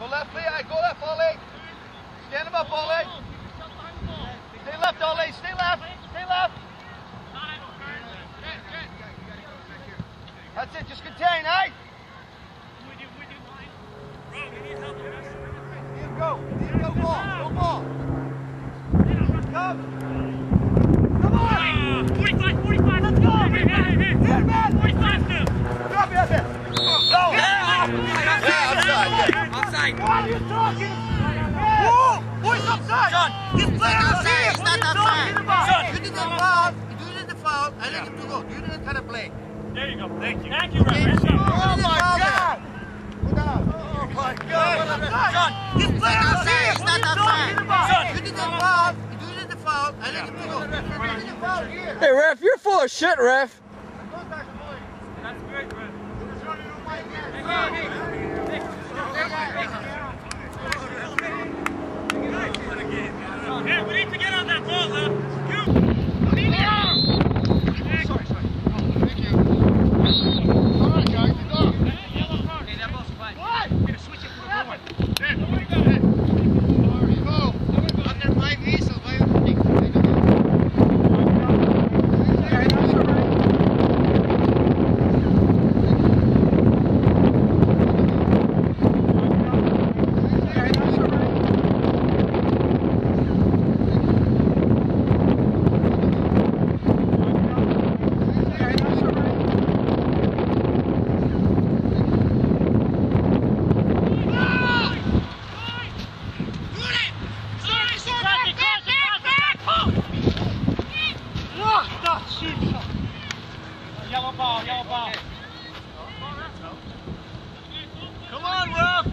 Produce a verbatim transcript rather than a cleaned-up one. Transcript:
Go left, Lee. Right, go left, Ollie. Stand him up, Ollie. Stay left, Ollie. Stay left. Stay left. That's it. Just contain, eh? Here go. Here go, ball. Go ball. Come. Come on. forty-five, forty-five. Let's go. Hey, hey, hey. Here, man. forty-five still. Drop it up there. Go. Yeah. Yeah, outside. Outside. What are you talking? Whoa! Boys upside! John, this player is outside, here! it's What not are you outside. talking about? John, you did the foul. You did the foul. I let him to go. You didn't kind of play. There you go. Thank you. Thank you, Ref. Oh my God! Put down. Oh my God! John, This it's player not is outside. here! It's What are not you talking outside. about? John, you did the foul. You did the foul. I let him to go. You did the foul here. Hey, ref, you're full of shit, ref. That's great, Ref. Hey, we need to get on that ball, huh? You! Sorry, sorry. Thank you. All right, guys, it's off. Yellow card. Okay, that ball's fine. What? We're going to switch it for a moment. There, there we go. There we go. Under my whistle, by your thing. Yellow ball, yellow ball. Come on, Ruff!